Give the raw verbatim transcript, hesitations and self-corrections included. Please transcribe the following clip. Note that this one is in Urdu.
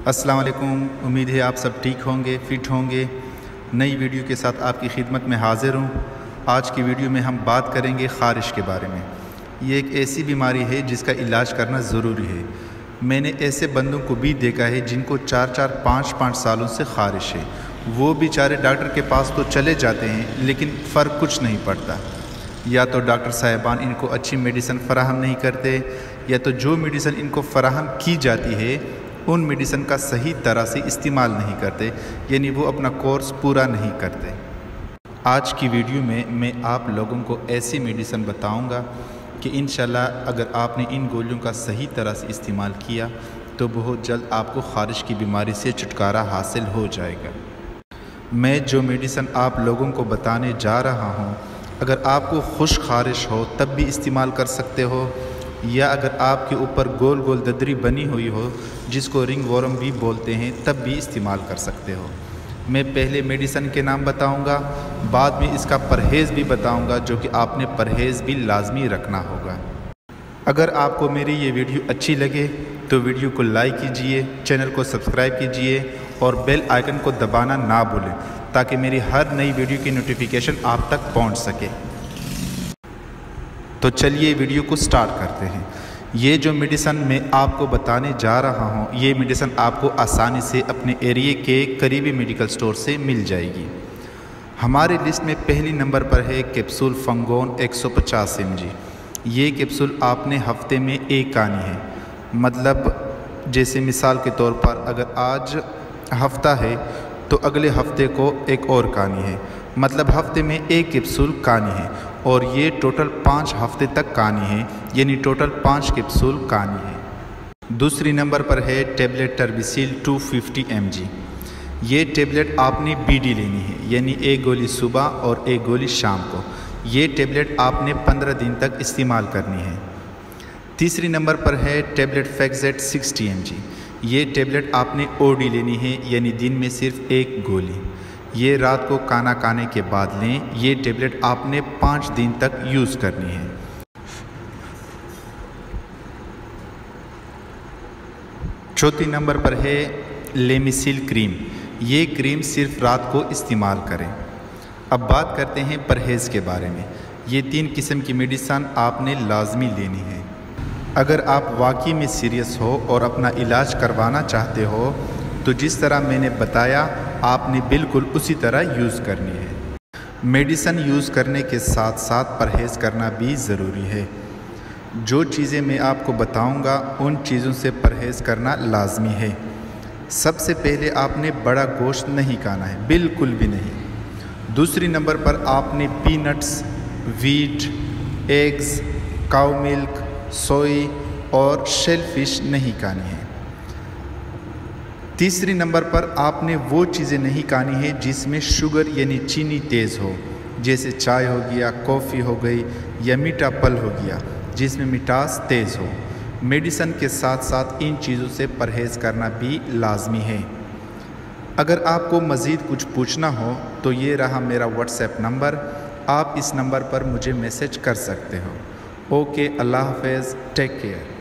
السلام علیکم، امید ہے آپ سب ٹھیک ہوں گے، فٹ ہوں گے۔ نئی ویڈیو کے ساتھ آپ کی خدمت میں حاضر ہوں۔ آج کی ویڈیو میں ہم بات کریں گے خارش کے بارے میں۔ یہ ایک ایسی بیماری ہے جس کا علاج کرنا ضروری ہے۔ میں نے ایسے بندوں کو بھی دیکھا ہے جن کو چار چار پانچ پانچ سالوں سے خارش ہے۔ وہ بیچارے ڈاکٹر کے پاس تو چلے جاتے ہیں لیکن فرق کچھ نہیں پڑتا۔ یا تو ڈاکٹر صاحبان ان کو اچھی میڈیسن فراہم نہیں کرتے، یا تو جو میڈیسن ان کو فراہم کی جاتی ہے ان میڈیسن کا صحیح طرح سے استعمال نہیں کرتے، یعنی وہ اپنا کورس پورا نہیں کرتے۔ آج کی ویڈیو میں میں آپ لوگوں کو ایسی میڈیسن بتاؤں گا کہ انشاءاللہ اگر آپ نے ان گولیوں کا صحیح طرح سے استعمال کیا تو بہت جلد آپ کو خارش کی بیماری سے چھٹکارا حاصل ہو جائے گا۔ میں جو میڈیسن آپ لوگوں کو بتانے جا رہا ہوں، اگر آپ کو خشک خارش ہو تب بھی استعمال کر سکتے ہو، یا اگر آپ کے اوپر گول گول ددری بنی ہوئی ہو جس کو رنگ ورم بھی بولتے ہیں تب بھی استعمال کر سکتے ہو۔ میں پہلے میڈیسن کے نام بتاؤں گا، بعد میں اس کا پرہیز بھی بتاؤں گا جو کہ آپ نے پرہیز بھی لازمی رکھنا ہوگا۔ اگر آپ کو میری یہ ویڈیو اچھی لگے تو ویڈیو کو لائک کیجئے، چینل کو سبسکرائب کیجئے اور بیل آئیکن کو دبانا نہ بھولیں تاکہ میری ہر نئی ویڈیو کی نوٹیفیکیشن آپ تک پہنچ سکے۔ تو چلیے ویڈیو کو سٹارٹ کرتے ہیں۔ یہ جو میڈیسن میں آپ کو بتانے جا رہا ہوں، یہ میڈیسن آپ کو آسانی سے اپنے ایریے کے قریبی میڈیکل سٹور سے مل جائے گی۔ ہمارے لسٹ میں پہلی نمبر پر ہے کیپسول فنگون ایک سو پچاس ایم جی۔ یہ کیپسول آپ نے ہفتے میں ایک کھانی ہے، مطلب جیسے مثال کے طور پر اگر آج ہفتہ ہے تو اگلے ہفتے کو ایک اور کھانی ہے، مطلب ہفتے میں ایک کیپسول کھانی ہے، اور یہ ٹوٹل پانچ ہفتے تک کھانی ہے، یعنی ٹوٹل پانچ کیپسول کھانی ہے۔ دوسری نمبر پر ہے ٹیبلٹ ٹربیسیل دو سو پچاس ایم جی۔ یہ ٹیبلٹ آپ نے بی ڈی لینی ہے، یعنی ایک گولی صبح اور ایک گولی شام کو۔ یہ ٹیبلٹ آپ نے پندرہ دن تک استعمال کرنی ہے۔ تیسری نمبر پر ہے ٹیبلٹ فیکزیٹ ساٹھ ایم جی۔ یہ ٹیبلٹ آپ نے او ڈی لینی ہے، یعنی دن میں صرف ایک گولی۔ یہ رات کو کھانا کھانے کے بعد لیں۔ یہ ٹیبلٹ آپ نے پانچ دن تک یوز کرنی ہے۔ چوتھی نمبر پر ہے لیمیسیل کریم۔ یہ کریم صرف رات کو استعمال کریں۔ اب بات کرتے ہیں پرہیز کے بارے میں۔ یہ تین قسم کی میڈیسن آپ نے لازمی لینی ہے۔ اگر آپ واقعی میں سیریس ہو اور اپنا علاج کروانا چاہتے ہو تو جس طرح میں نے بتایا آپ نے بالکل اسی طرح یوز کرنی ہے۔ میڈیسن یوز کرنے کے ساتھ ساتھ پرہیز کرنا بھی ضروری ہے۔ جو چیزیں میں آپ کو بتاؤں گا ان چیزوں سے پرہیز کرنا لازمی ہے۔ سب سے پہلے آپ نے بڑا گوشت نہیں کھانا ہے، بالکل بھی نہیں۔ دوسری نمبر پر آپ نے peanuts, wheat, eggs, cow milk, soy اور شیل فش نہیں کھانی ہے۔ تیسری نمبر پر آپ نے وہ چیزیں نہیں کھانی ہے جس میں شوگر یعنی چینی تیز ہو، جیسے چائے ہو گیا، کافی ہو گئی، یا میٹھا پھل ہو گیا جس میں مٹھاس تیز ہو۔ میڈیسن کے ساتھ ساتھ ان چیزوں سے پرہیز کرنا بھی لازمی ہے۔ اگر آپ کو مزید کچھ پوچھنا ہو تو یہ رہا میرا واٹس ایپ نمبر، آپ اس نمبر پر مجھے میسج کر سکتے ہو۔ اوکے، اللہ حافظ، ٹیک کیئر۔